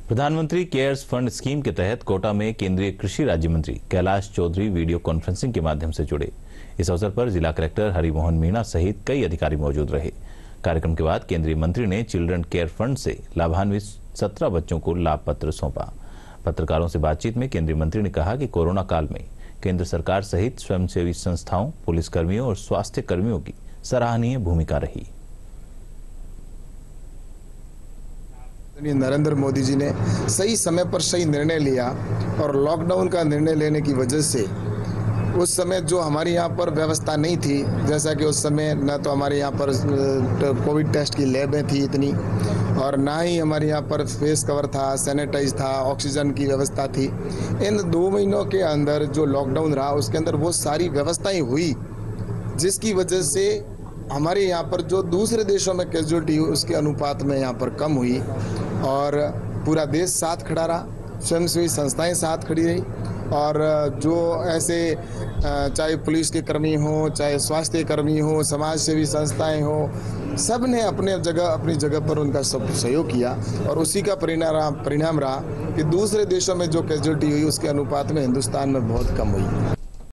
प्रधानमंत्री cares fund scheme के तहत कोटा में केंद्रीय कृषि राज्य मंत्री कैलाश चौधरी वीडियो कॉन्फ्रेंसिंग के माध्यम से जुड़े। इस अवसर पर जिला कलेक्टर हरिमोहन मीणा सहित कई अधिकारी मौजूद रहे। कार्यक्रम के बाद केंद्रीय मंत्री ने चिल्ड्रन केयर फंड से लाभान्वित 17 बच्चों को लाभ पत्र सौंपा। पत्रकारों से बातचीत में केंद्रीय मंत्री ने कहा कि कोरोना काल में केंद्र सरकार सहित स्वयंसेवी संस्थाओं, पुलिसकर्मियों और स्वास्थ्य कर्मियों की सराहनीय भूमिका रही। नरेंद्र मोदी जी ने सही समय पर सही निर्णय लिया और लॉकडाउन का निर्णय लेने की वजह से उस समय जो हमारे यहाँ पर व्यवस्था नहीं थी, जैसा कि उस समय न तो हमारे यहाँ पर कोविड टेस्ट की लैबें थी इतनी, और ना ही हमारे यहाँ पर फेस कवर था, सैनिटाइज था, ऑक्सीजन की व्यवस्था थी। इन 2 महीनों के अंदर जो लॉकडाउन रहा उसके अंदर वो सारी व्यवस्थाएं हुई, जिसकी वजह से हमारे यहाँ पर जो दूसरे देशों में कैजुअलिटी हुई उसके अनुपात में यहाँ पर कम हुई और पूरा देश साथ खड़ा रहा, स्वयंसेवी संस्थाएं साथ खड़ी रही। और जो ऐसे चाहे पुलिस के कर्मी हों, चाहे स्वास्थ्य कर्मी हों, समाज सेवी संस्थाएं हों, सब ने अपनी जगह पर उनका सब सहयोग किया और उसी का परिणाम रहा कि दूसरे देशों में जो कैजुअलिटी हुई उसके अनुपात में हिंदुस्तान में बहुत कम हुई।